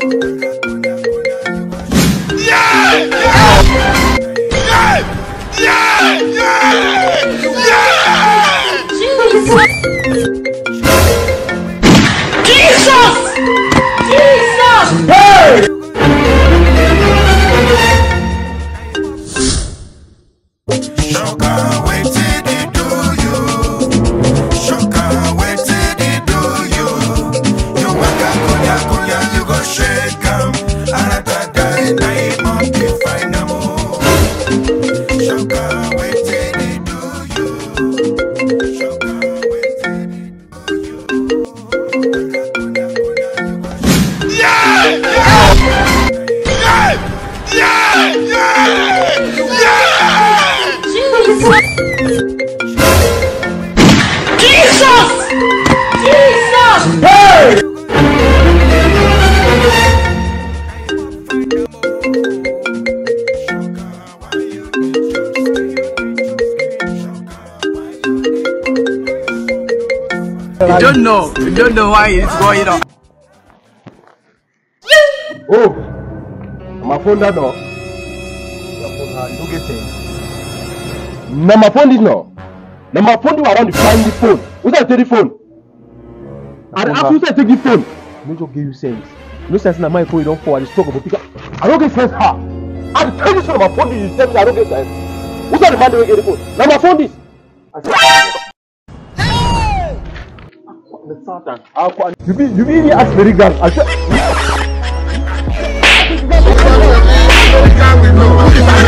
You don't know why it's going on. Oh, my phone that no. Your phone you don't get things. No, my phone is no. Now my phone you around the find the phone. Who's that take the phone? And after you say take the phone, no just give you sense. No sense na my phone you don't fall. I just talk about pick up. I don't get sense ha. I tell you so my phone you tell me I don't get sense. Who's that the man that get the phone? Now my phone this. The Satan. You be the ask very gang. I said.